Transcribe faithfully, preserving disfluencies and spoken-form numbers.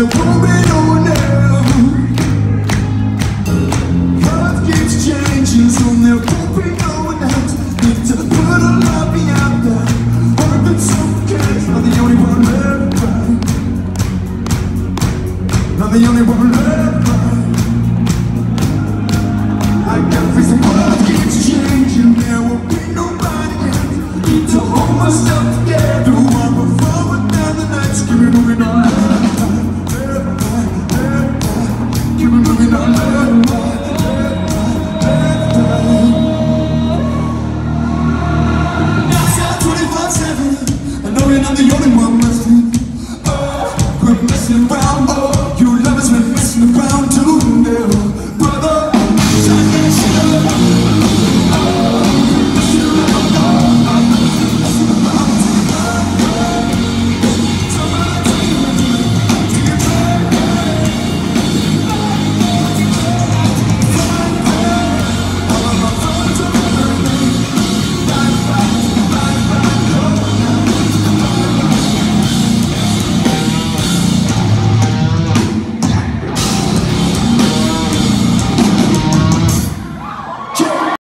there won't be no one else. Love keeps changing, so there won't be no one else. Need to put a love me out there, hope that someone cares. I'm the only one left right. I'm the only one left right. I got face the world keeps changing, there won't be nobody else. Need to hold myself together, walk forward down the night, keep moving on.